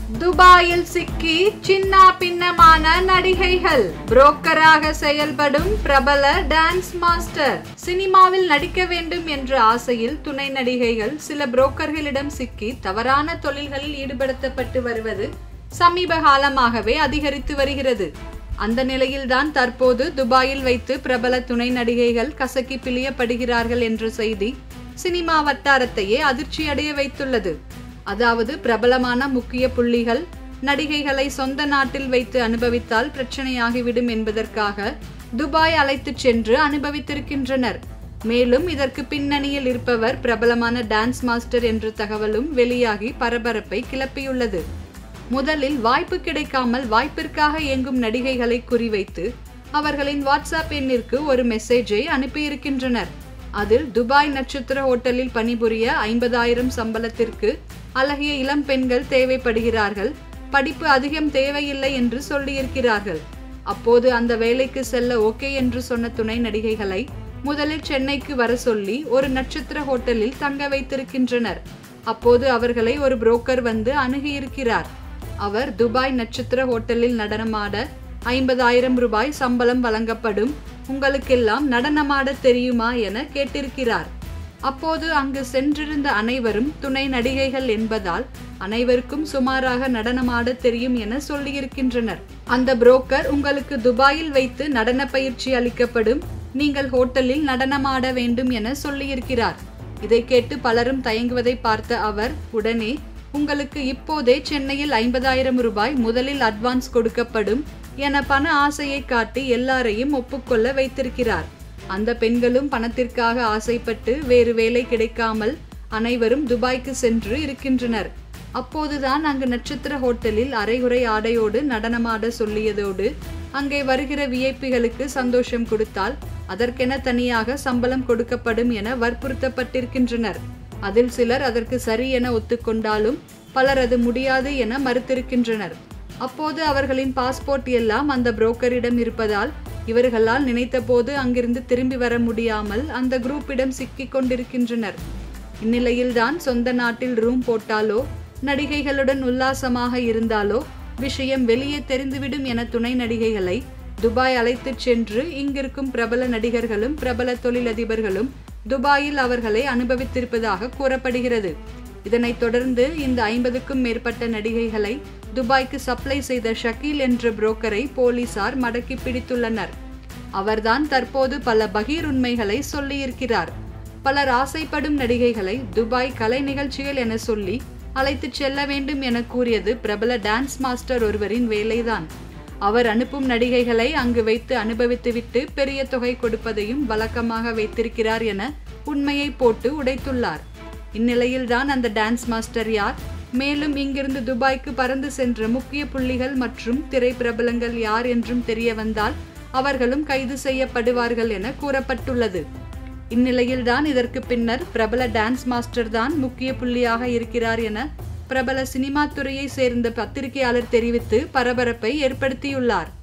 துபாயில் சிக்கி சின்னா பின்னமான நடிகைகள். புரோக்கராக செயல்படும் பிரபல டான்ஸ் மாஸ்டர். சினிமாவில் நடிக்க வேண்டும் என்ற ஆசையில் துணை நடிகைகள் சில புரோக்கர்களிடம் சிக்கி தவறான தொழில்களில் ஈடுபடுத்தப்பட்டு வருவது சமீப காலமாகவே அதிகரித்து வருகிறது. அந்த நிலையில்தான் தற்போது துபாயில் வைத்து பிரபல துணை நடிகைகள் கசக்கி பிழியப்படுகிறார்கள் என்ற செய்தி சினிமா வட்டாரத்தையே அதிர்ச்சியடைய வைத்துள்ளது. அதாவது பிரபலமான முக்கிய புள்ளிகள் நடிகைகளை சொந்த நாட்டில் வைத்து அனுபவித்தால் பிரச்சனையாகிவிடும் என்பதற்காக துபாய் அழைத்து சென்று அனுபவித்திருக்கின்றனர். மேலும் இதற்கு பின்னணியில் இருப்பவர் பிரபலமான டான்ஸ் மாஸ்டர் என்ற தகவலும் வெளியாகி பரபரப்பை கிளப்பியுள்ளது. முதலில் வாய்ப்பு கிடைக்காமல் வாய்ப்பிற்காக இயங்கும் நடிகைகளை குறிவைத்து அவர்களின் வாட்ஸ்அப் எண்ணிற்கு ஒரு மெசேஜை அனுப்பியிருக்கின்றனர். அதில் துபாய் நட்சத்திர ஹோட்டலில் பணிபுரிய 50,000 சம்பளத்திற்கு அழகிய இளம் பெண்கள் தேவைப்படுகிறார்கள், படிப்பு அதிகம் தேவையில்லை என்று சொல்லியிருக்கிறார்கள். அப்போது அந்த வேலைக்கு செல்ல ஓகே என்று சொன்ன துணை நடிகைகளை முதலில் சென்னைக்கு வர சொல்லி ஒரு நட்சத்திர ஹோட்டலில் தங்க வைத்திருக்கின்றனர். அப்போது அவர்களை ஒரு புரோக்கர் வந்து அணுகியிருக்கிறார். அவர் துபாய் நட்சத்திர ஹோட்டலில் நடனமாட 50,000 ரூபாய் சம்பளம் வழங்கப்படும், உங்களுக்கெல்லாம் நடனமாட தெரியுமா என கேட்டிருக்கிறார். அப்போது அங்கு சென்றிருந்த அனைவரும் துணை நடிகைகள் என்பதால் அனைவருக்கும் சுமாராக நடனமாட தெரியும் என சொல்லியிருக்கின்றனர். அந்த புரோக்கர் உங்களுக்கு துபாயில் வைத்து நடன பயிற்சி அளிக்கப்படும், நீங்கள் ஹோட்டலில் நடனமாட வேண்டும் என சொல்லியிருக்கிறார். இதை கேட்டு பலரும் தயங்குவதை பார்த்த அவர் உடனே உங்களுக்கு இப்போதே சென்னையில் 50,000 ரூபாய் முதலில் அட்வான்ஸ் கொடுக்கப்படும் என பண ஆசையை காட்டி எல்லாரையும் ஒப்புக்கொள்ள வைத்திருக்கிறார். அந்த பெண்களும் பணத்திற்காக ஆசைப்பட்டு வேறு வேலை கிடைக்காமல் அனைவரும் துபாய்க்கு சென்று இருக்கின்றனர். அப்போதுதான் அங்கு நட்சத்திர ஹோட்டலில் அரைகுறை ஆடையோடு நடனமாட சொல்லியதோடு அங்கே வருகிற விஐபிகளுக்கு சந்தோஷம் கொடுத்தால் அதற்கென தனியாக சம்பளம் கொடுக்கப்படும் என வற்புறுத்தப்பட்டிருக்கின்றனர். அதில் சிலர் அதற்கு சரி என ஒத்துக்கொண்டாலும் பலர் அது முடியாது என மறுத்திருக்கின்றனர். அப்போது அவர்களின் பாஸ்போர்ட் எல்லாம் அந்த புரோக்கரிடம் இருப்பதால் இவர்களால் நினைத்த போது அங்கிருந்து திரும்பி வர முடியாமல் அந்த குரூப்பிடம் சிக்கிக் கொண்டிருக்கின்றனர். இந்நிலையில்தான் சொந்த நாட்டில் ரூம் போட்டாலோ நடிகைகளுடன் உல்லாசமாக இருந்தாலோ விஷயம் வெளியே தெரிந்துவிடும் என துணை நடிகைகளை துபாய் அழைத்து சென்று இங்கிருக்கும் பிரபல நடிகர்களும் பிரபல தொழிலதிபர்களும் துபாயில் அவர்களை அனுபவித்திருப்பதாக கூறப்படுகிறது. இதனைத் தொடர்ந்து இந்த 50க்கும் மேற்பட்ட நடிகைகளை துபாய்க்கு சப்ளை செய்த ஷக்கீல் என்ற புரோக்கரை போலீசார் மடக்கி பிடித்துள்ளனர். அவர்தான் தற்போது பல பகீர் உண்மைகளை சொல்லியிருக்கிறார். பலர் ஆசைப்படும் நடிகைகளை துபாய் கலை நிகழ்ச்சிகள் என சொல்லி அழைத்து செல்ல வேண்டும் என கூறியது பிரபல டான்ஸ் மாஸ்டர் ஒருவரின் வேலைதான். அவர் அனுப்பும் நடிகைகளை அங்கு வைத்து அனுபவித்துவிட்டு பெரிய தொகை கொடுப்பதையும் வழக்கமாக வைத்திருக்கிறார் என உண்மையை போட்டு உடைத்துள்ளார். இந்நிலையில்தான் அந்த டான்ஸ் மாஸ்டர் யார், மேலும் இங்கிருந்து துபாய்க்கு பறந்து சென்ற முக்கிய புள்ளிகள் மற்றும் திரைப்பிரபலங்கள் யார் என்றும் தெரிய வந்தால் அவர்களும் கைது செய்யப்படுவார்கள் என கூறப்பட்டுள்ளது. இந்நிலையில்தான் இதற்கு பின்னர் பிரபல டான்ஸ் மாஸ்டர் தான் முக்கிய புள்ளியாக இருக்கிறார் என பிரபல சினிமா துறையை சேர்ந்த பத்திரிகையாளர் தெரிவித்து பரபரப்பை ஏற்படுத்தியுள்ளார்.